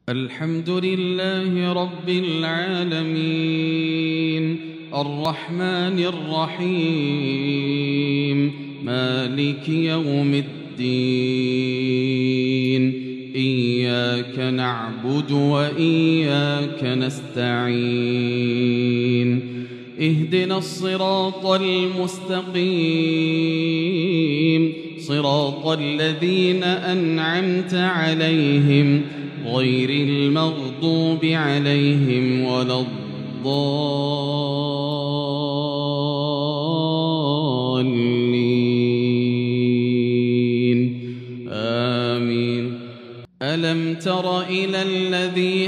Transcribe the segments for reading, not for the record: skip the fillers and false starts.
الحمد لله رب العالمين الرحمن الرحيم مالك يوم الدين إياك نعبد وإياك نستعين اهدنا الصراط المستقيم صراط الذين أنعمت عليهم غير المغضوب عليهم ولا الضالين آمين. ألم تر إلى الذي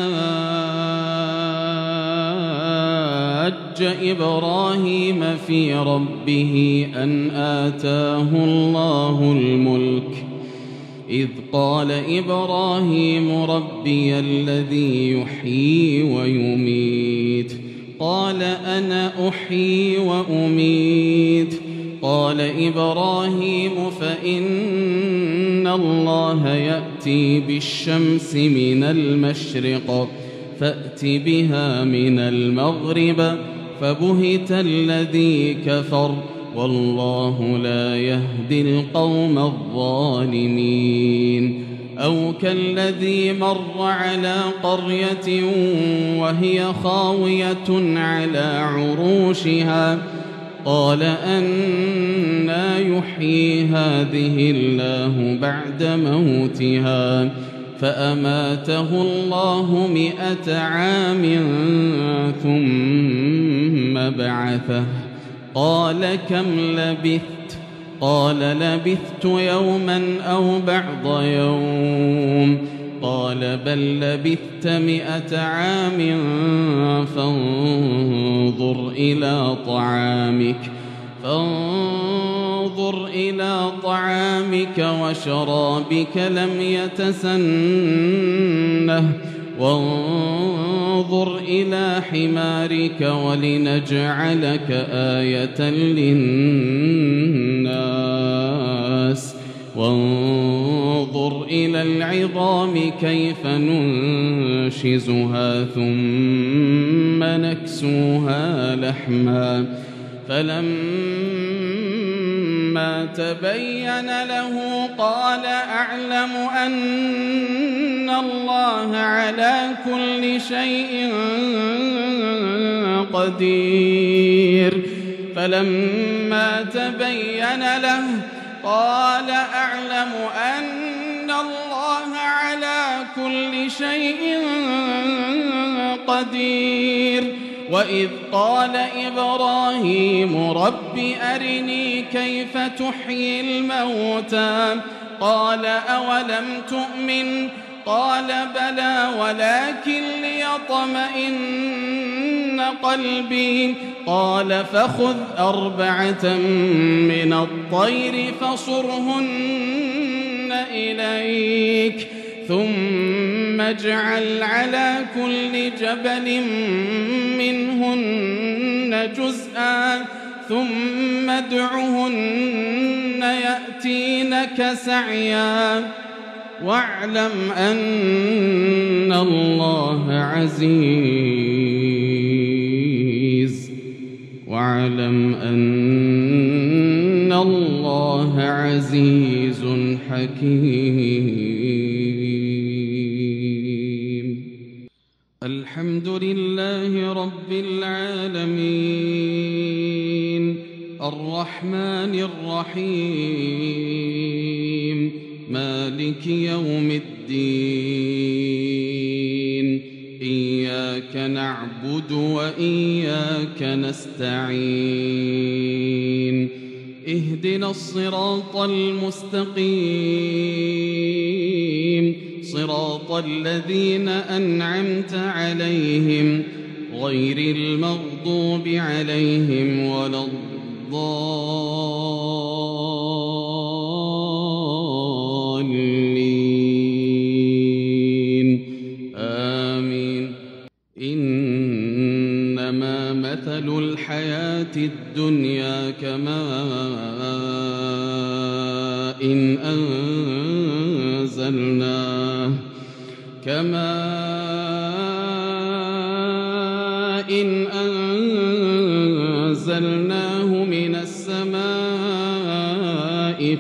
حاج إبراهيم في ربه أن آتاه الله الملك إذ قال إبراهيم ربي الذي يحيي ويميت قال أنا أحيي وأميت قال إبراهيم فإن الله يأتي بالشمس من المشرق فأت بها من المغرب فبهت الذي كفر والله لا يهدي القوم الظالمين. أو كالذي مر على قرية وهي خاوية على عروشها قال أنى يحيي هذه الله بعد موتها فأماته الله 100 عام ثم بعثه قال كم لبثت قال لبثت يوما أو بعض يوم قال بل لبثت 100 عام فانظر إلى طعامك وشرابك لم يتسنه وانظر إلى حمارك ولنجعلك آية للناس وانظر إلى العظام كيف ننشزها ثم نكسوها لحما فلما تبين له قال أعلم أن الله على كل شيء قدير فلما تبين له قال أعلم أن الله على كل شيء قدير. وإذ قال إبراهيم رب أرني كيف تحيي الموتى قال أولم تؤمن قال بلى ولكن ليطمئن قلبي قال فخذ 4 من الطير فصرهن إليك ثم اجعل على كل جبل منهن جزءا ثم ادعهن يأتينك سعيا واعلم أن الله عزيز حكيم. الحمد لله رب العالمين الرحمن الرحيم مالك يوم الدين إياك نعبد وإياك نستعين اهدنا الصراط المستقيم صراط الذين أنعمت عليهم غير المغضوب عليهم ولا الضالين آمين. إنما مثل الحياة الدنيا كماء إن كماء أنزلناه من السماء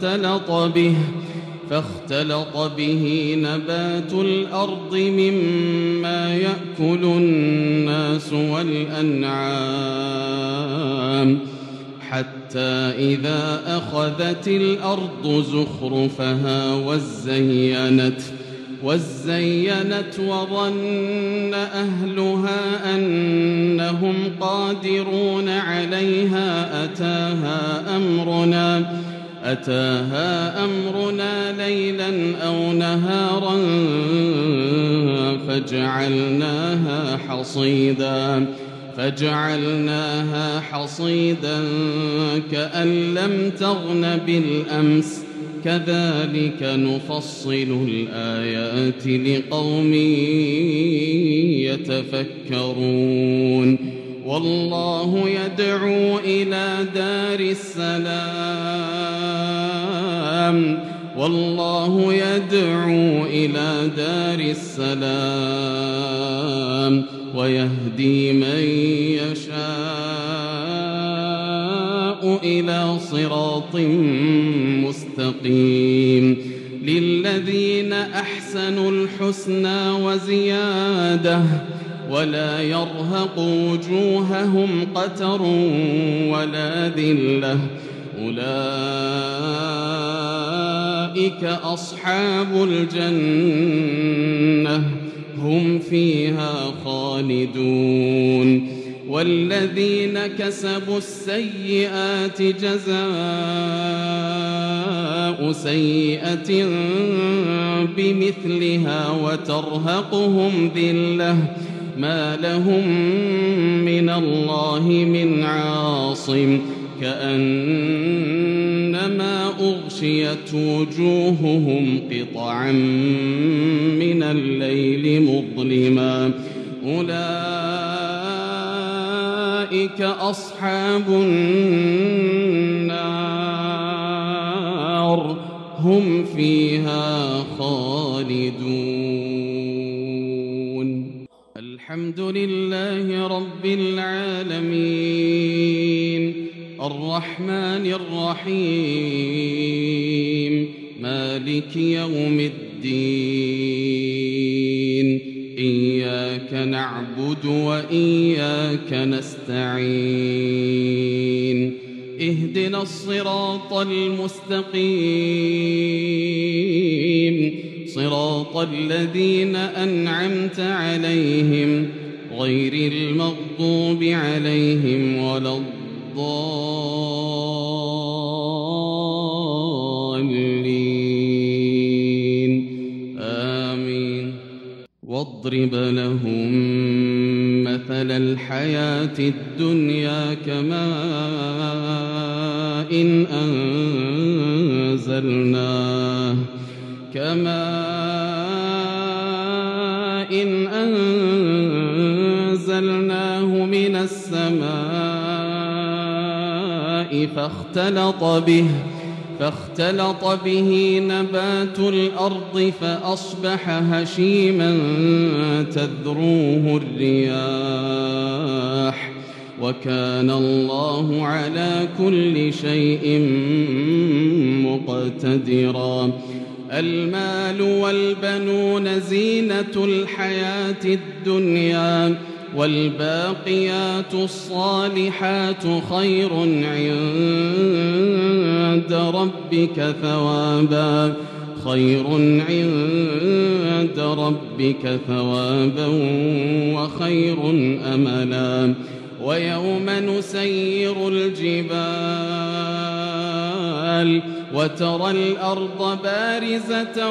فاختلط به نبات الأرض مما يأكل الناس والأنعام حتى إذا أخذت الأرض زخرفها وزينت وظن أهلها أنهم قادرون عليها أتاها أمرنا ليلا أو نهارا فجعلناها حصيدا كأن لم تغن بالأمس كذلك نفصل الآيات لقوم يتفكرون والله يدعو إلى دار السلام ويهدي من يشاء إلى صراط مستقيم للذين أحسنوا الحسنى وزيادة ولا يرهق وجوههم قتر ولا ذلة أولئك أصحاب الجنة هم فيها خالدون والذين كسبوا السيئات جزاء سيئة بمثلها وترهقهم ذلة ما لهم من الله من عاصم كأنما أغشيت وجوههم قطعا من الليل مظلما أولئك أصحاب النار هم فيها خالدون الحمد لله رب العالمين الرحمن الرحيم مالك يوم الدين إياك نعبد وإياك نستعين اهدنا الصراط المستقيم صراط الذين أنعمت عليهم غير المغضوب عليهم ولا الضالين آمين واضرب لهم مثل الحياة الدنيا كماء أنزلناه من السماء فاختلط به نبات الأرض فأصبح هشيما تذروه الرياح وكان الله على كل شيء مقتدرا المال والبنون زينة الحياة الدنيا والباقيات الصالحات خير عند ربك ثوابا وخير أملا ويوم نسير الجبال وترى الأرض بارزة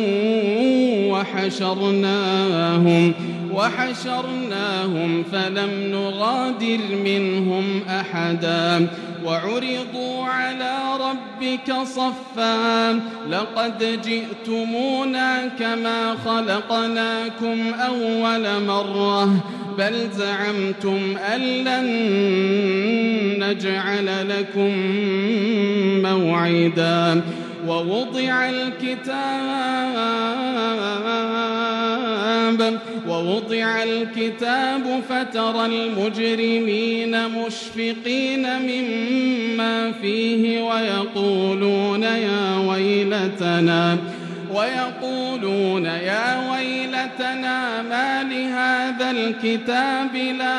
وحشرناهم فلم نغادر منهم أحدا وعرضوا على ربك صفا لقد جئتمونا كما خلقناكم أول مرة بل زعمتم أن لن نجعل لكم موعدا ووضع الكتاب الكتاب ووضع الكتاب فترى المجرمين مشفقين مما فيه ويقولون يا ويلتنا ما لهذا الكتاب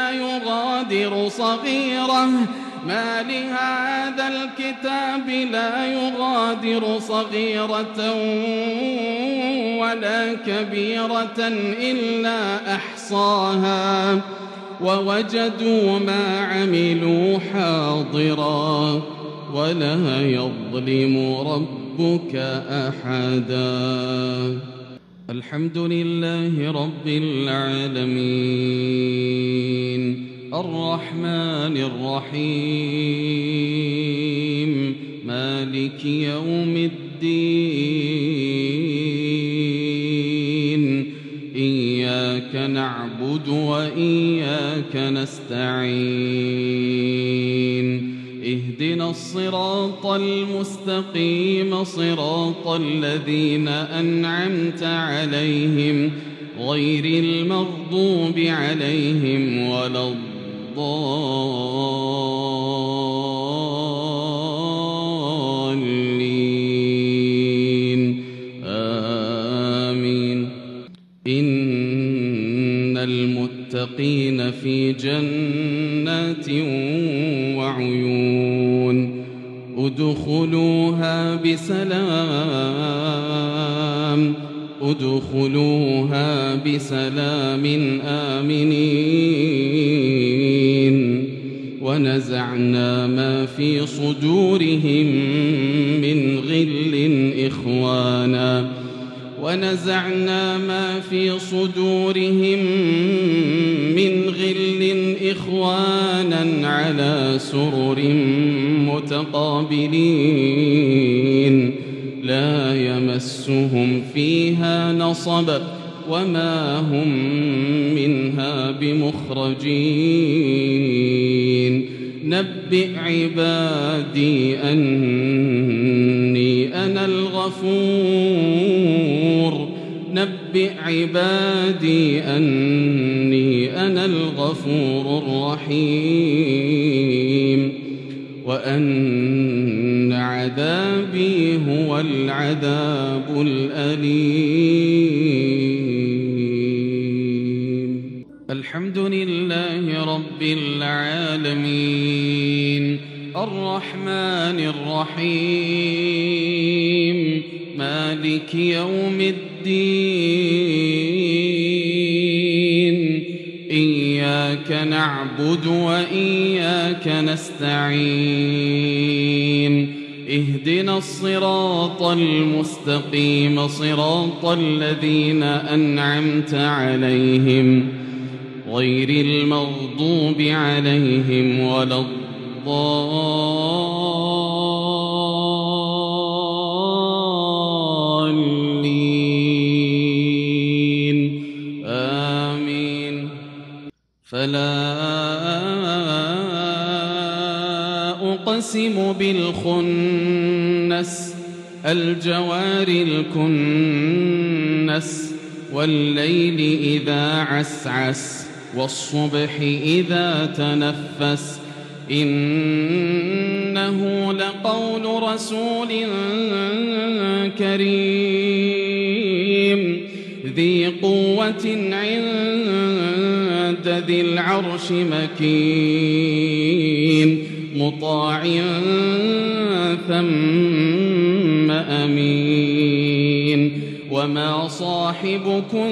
لا يغادر صغيرة ولا كبيرة إلا أحصاها ووجدوا ما عملوا حاضرا ولا يظلم ربك أحدا. الحمد لله رب العالمين الرحمن الرحيم مالك يوم الدين إياك نعبد وإياك نستعين اهدنا الصراط المستقيم صراط الذين أنعمت عليهم غير المغضوب عليهم ولا الضالين آمين. إن المتقين في جنات وعيون ادخلوها بسلام آمنين. ونزعنا ما في صدورهم من غل إخوانا على سرر متقابلين لا يمسهم فيها نصب وما هم منها بمخرجين. نبئ عبادي أني أنا الغفور الرحيم وأن عذابي هو العذاب الأليم. الحمد لله رب العالمين الرحمن الرحيم مالك يوم الدين إياك نعبد وإياك نستعين اهدنا الصراط المستقيم صراط الذين أنعمت عليهم غير المغضوب عليهم ولا الضالين آمين. فلا أقسم بالخنس الجوار الكنس والليل إذا عسعس والصبح إذا تنفس إنه لقول رسول كريم ذي قوة عند ذي العرش مكين مطاع ثم أمين. وما صاحبكم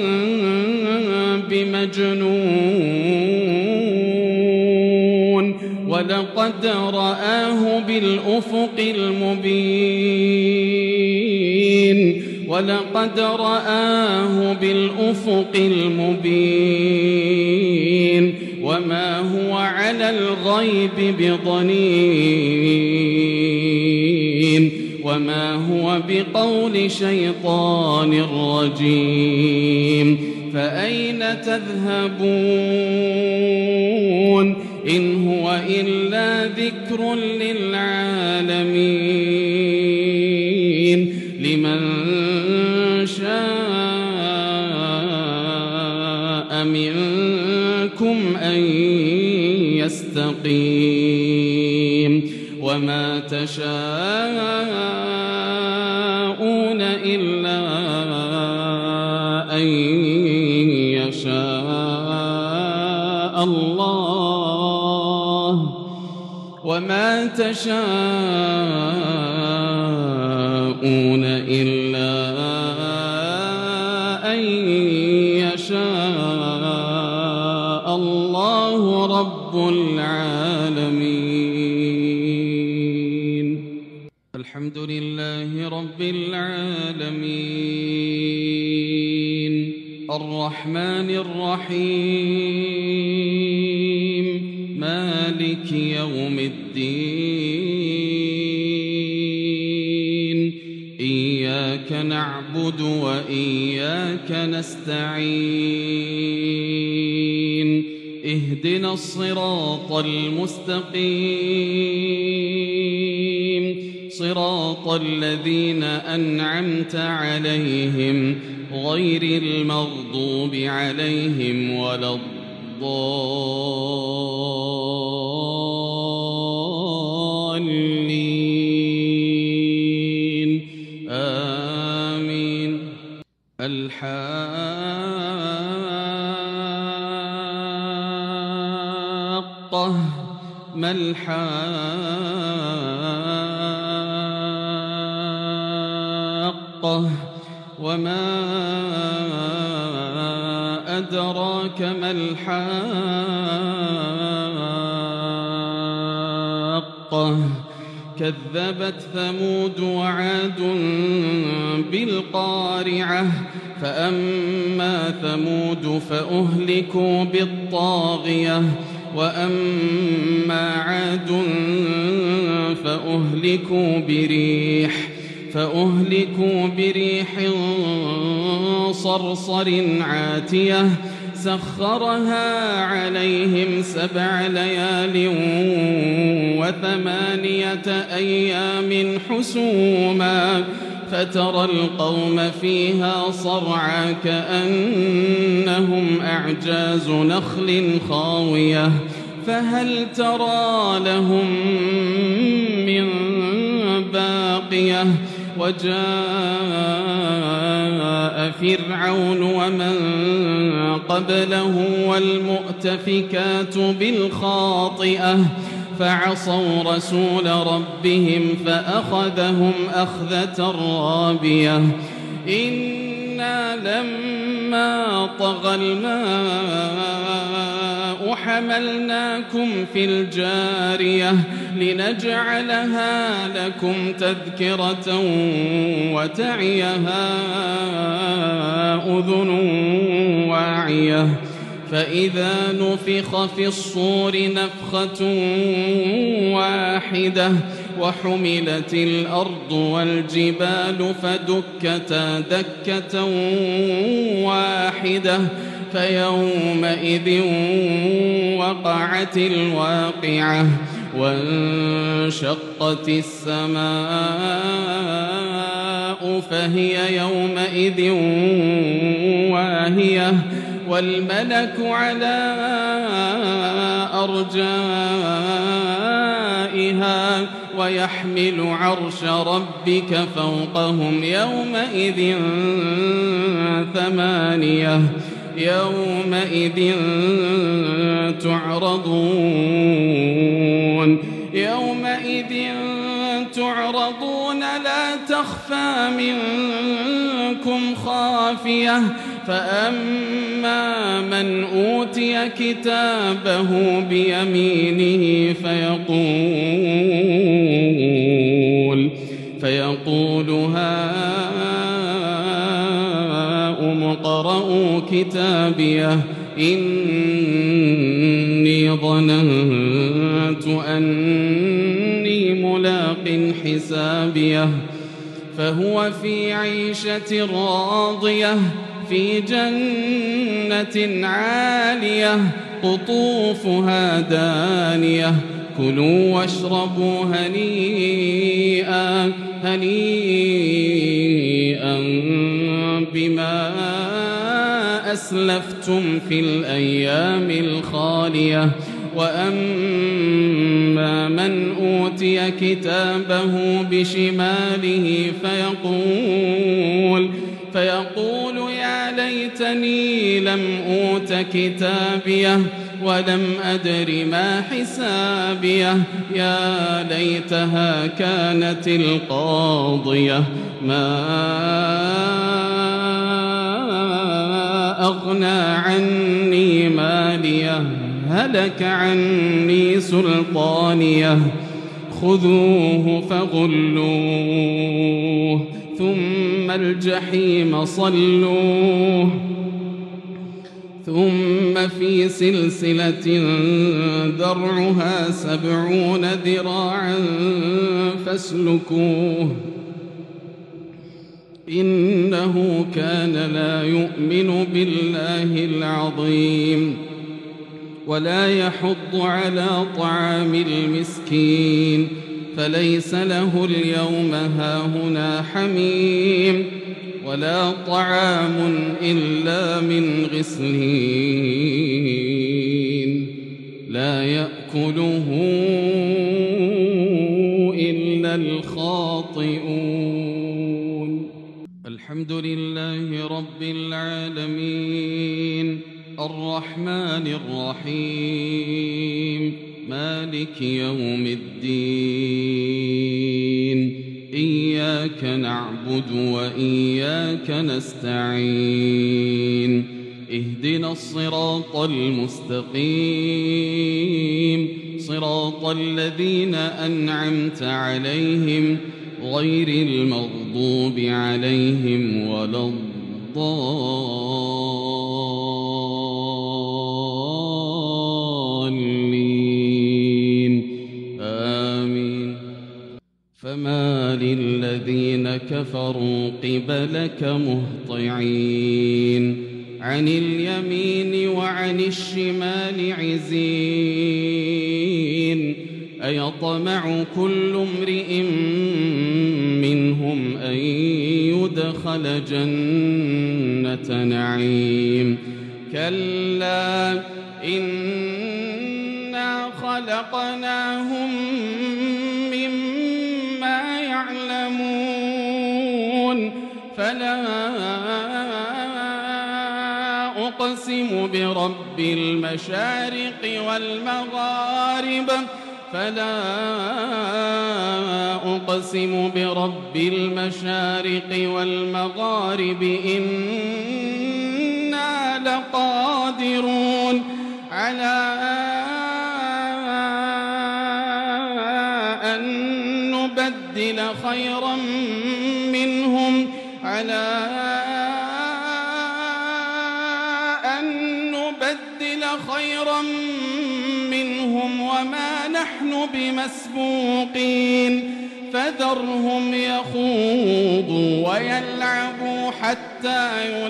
بمجنون ولقد رآه بالأفق المبين وما هو على الغيب بضنين وما هو بقول شيطان رجيم. فأين تذهبون إن هو إلا ذكر للعالمين لمن شاء منكم أن يستقيم وما تشاءون إلا أن يشاء الله وما تشاءون إلا أن يشاء الله رب العالمين. الحمد لله رب العالمين الرحمن الرحيم مالك يوم الدين إياك نعبد وإياك نستعين اهدنا الصراط المستقيم صراط الذين أنعمت عليهم غير المغضوب عليهم ولا الضالين آمين. الحاقة ما الحاقة وما أدراك ما الحاقة كذبت ثمود وعاد بالقارعة فأما ثمود فأهلكوا بالطاغية وأما عاد فأهلكوا بريح صرصر عاتية سخرها عليهم 7 ليال و8 أيام حسوما فترى القوم فيها صرعى كأنهم أعجاز نخل خاوية فهل ترى لهم من باقية وجاء فرعون ومن قبله والمؤتفكات بالخاطئة فعصوا رسول ربهم فأخذهم أخذة رابية إنا لما طغى الماء حملناكم في الجارية لنجعلها لكم تذكرة وتعيها أذن واعية فإذا نفخ في الصور نفخة واحدة وحملت الأرض والجبال فدكتا دكة واحدة فيومئذ وقعت الواقعة وانشقت السماء فهي يومئذ واهية والملك على أرجائها ويحمل عرش ربك فوقهم يومئذ 8 يومئذ تعرضون لا تخفى منكم خافية فأما من أوتي كتابه بيمينه فيقول هاؤم اقرءوا كتابيه إني ظننت أني ملاق حسابيه فهو في عيشة راضية في جنة عالية قطوفها دانية كلوا واشربوا هنيئا أسلفتم في الأيام الخالية وأما من أوتي كتابه بشماله فيقول يا ليتني لم أوت كتابيه ولم أدر ما حسابيه يا ليتها كانت القاضية ما أغنى عني ماليه هلك عني سلطانيه خذوه فغلوه ثم الجحيم صلوه ثم في سلسلة ذرعها 70 ذراعا فاسلكوه إنه كان لا يؤمن بالله العظيم ولا يحض على طعام المسكين فليس له اليوم هاهنا حميم ولا طعام إلا من غسلين لا يأكله إلا الخاطئون. الحمد لله رب العالمين الرحمن الرحيم مالك يوم الدين إياك نعبد وإياك نستعين اهدنا الصراط المستقيم صراط الذين أنعمت عليهم غير المغضوب عليهم ولا الضالين آمين. فما للذين كفروا قبلك مهطعين عن اليمين وعن الشمال عزين أيطمع كل امرئ منهم أن يدخل جنة نعيم كلا إنا خلقناهم مما يعلمون فلا أقسم برب المشارق والمغارب إنا لقادرون على أن نبدل خيرا منهم وما نحن بمسبوقين فذرهم يخوضوا ويلعبوا حتى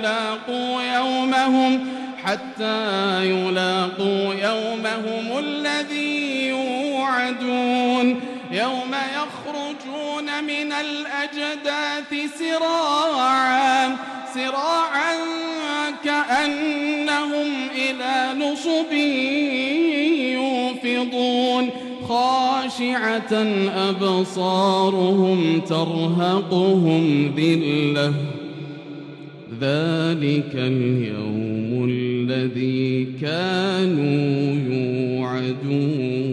يلاقوا يومهم الذي يوعدون يوم يخرجون من الأجداث سراعا كأنهم إلى نصب يوفضون خاشعة أبصارهم ترهقهم ذلة ذلك اليوم الذي كانوا يوعدون.